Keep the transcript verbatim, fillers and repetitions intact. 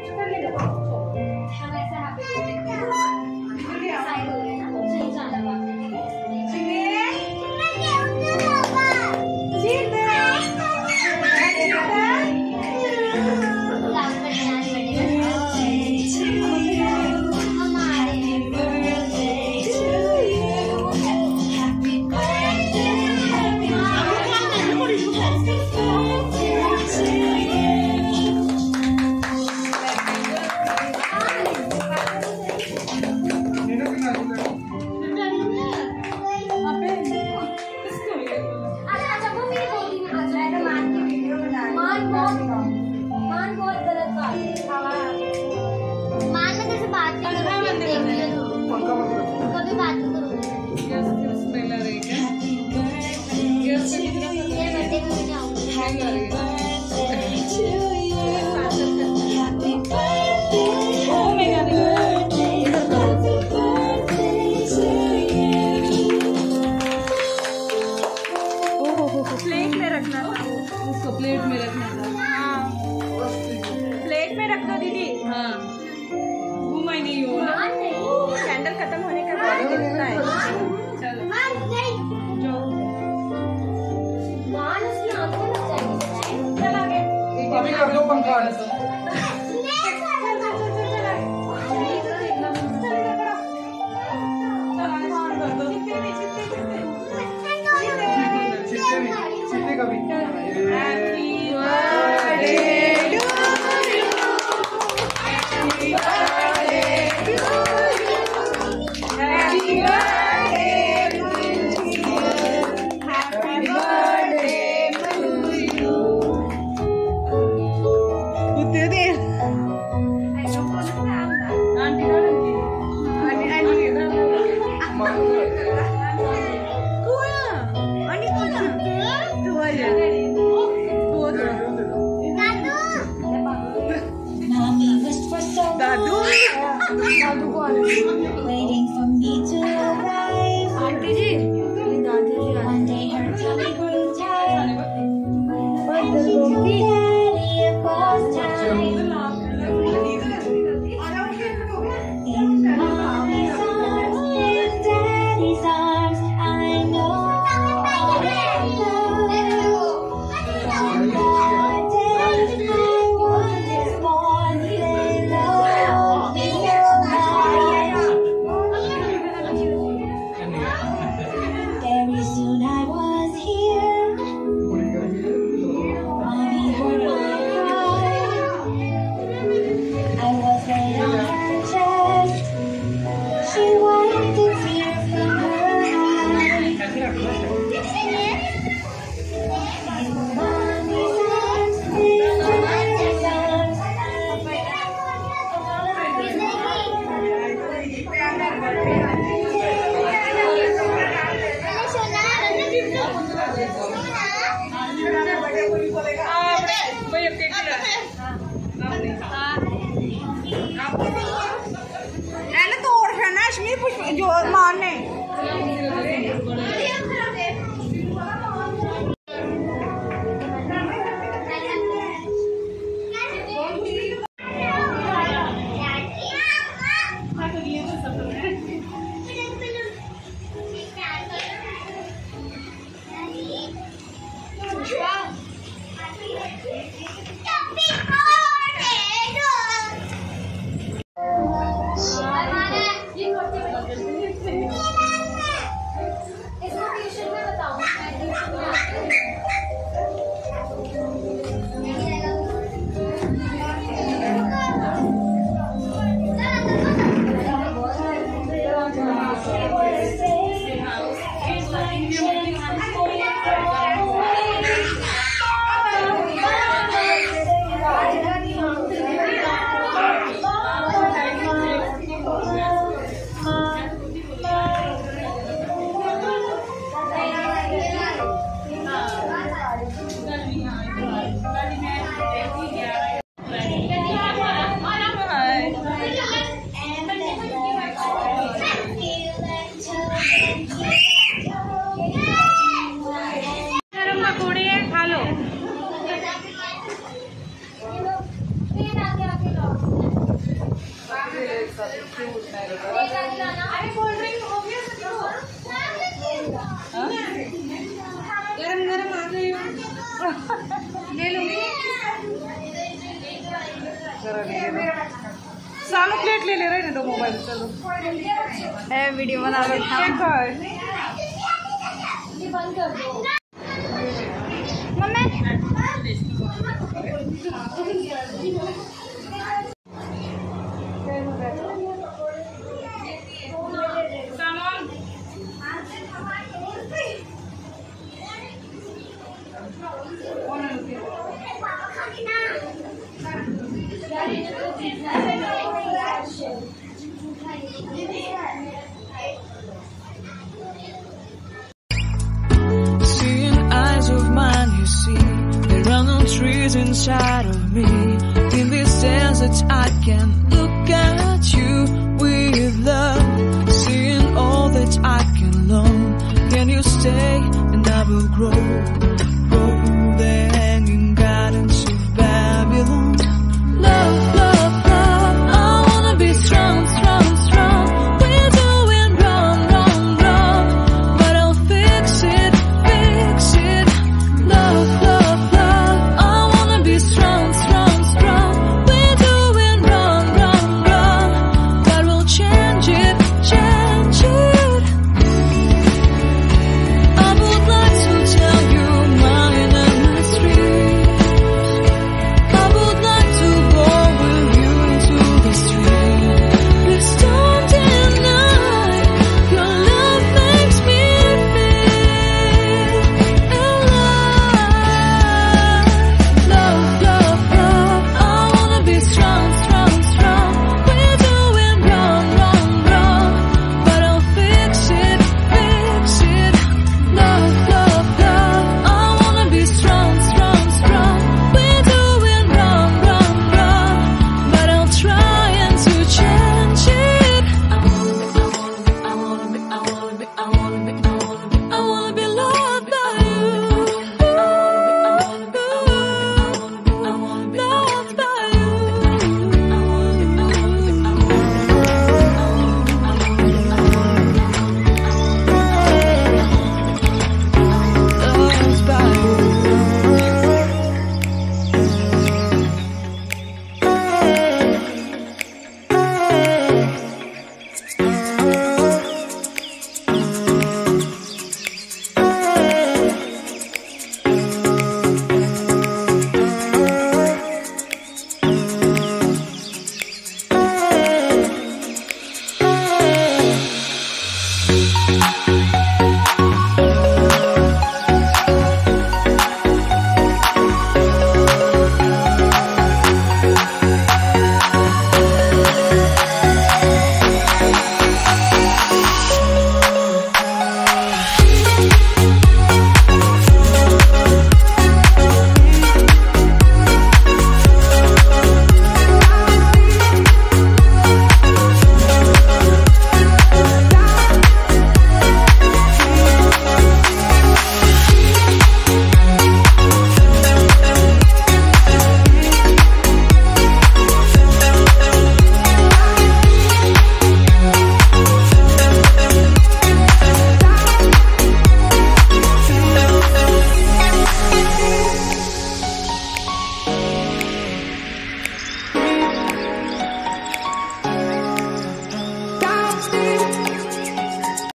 Plate में रखना था, उसको प्लेट में रखना था। हाँ प्लेट में रख दो दीदी। हाँ घुमा ही नहीं हो ना, कैंडल खत्म होने के बाद दिखता है। चलो जो चला गया अभी कर दो पंखा। Waiting for me to arrive. Auntie ji, one day her tummy grew tight, but she told Daddy it was time. In mommy's arms, in Daddy's arms, I know all is love. From that day I was born, they loved me so much. Very soon I was here. Mommy heard my cry. I was laid on her chest. She wiped the tear from her eye. In mommy's arms, in daddy's arms. तोड़ है ना अश्मी जो मारने गरम गरम आ गई ले लो सामने प्लेट ले ले रहे हैं तो मोबाइल चलो ए वीडियो बना रहे हैं बंद कर दो mummy Seeing eyes of mine, you see, there are no trees inside of me. In this desert, I can look at you with love. Seeing all that I can learn. Can you stay and I will grow?